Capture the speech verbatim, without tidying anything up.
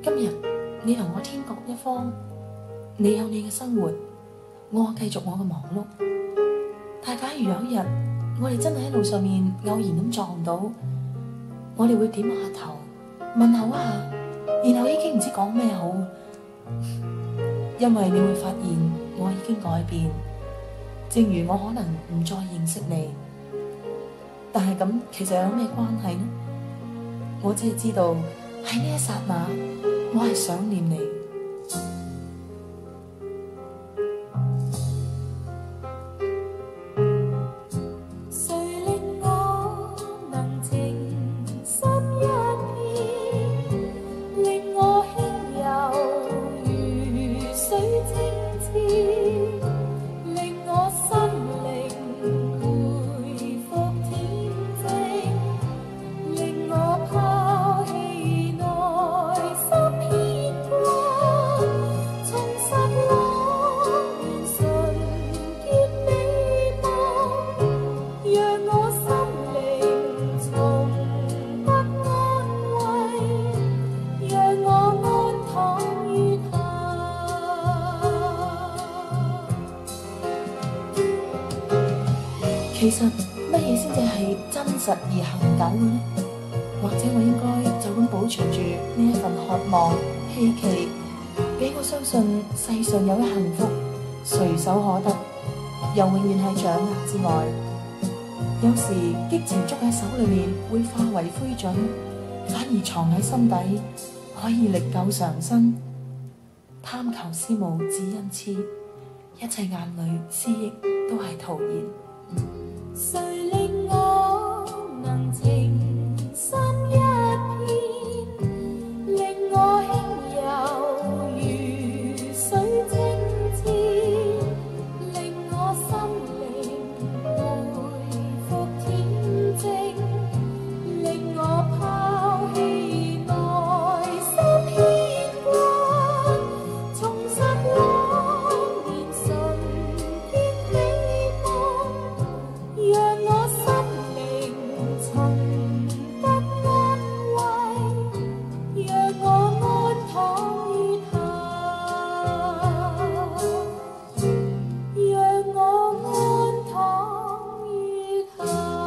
今日你同我天各一方，你有你嘅生活，我繼續我嘅忙碌。但係假如有一日我哋真係喺路上面偶然咁撞到，我哋會點下頭問候一下，然後已經唔知講咩好，因為你會發現我已經改變，正如我可能唔再認識你，但係咁其實有咩關係呢？我只係知道喺呢一剎那，我係想念你。其實乜嘢先至係真實而恒久嘅呢？或者我應該就咁保存住呢一份渴望、希冀，俾我相信世上有一幸福隨手可得，又永遠喺掌握之外。有時激情捉喺手裏面會化為灰燼，反而藏喺心底可以歷久常新。貪求思慕只因痴，一切眼淚思憶都係徒然。 誰令我能情深一片，令我輕柔如水清澈，令我心靈回復恬靜，令我拋棄內心牽掛，重拾往年純潔美夢，讓我心靈尋得安慰，讓我安躺月下，讓我安躺月下。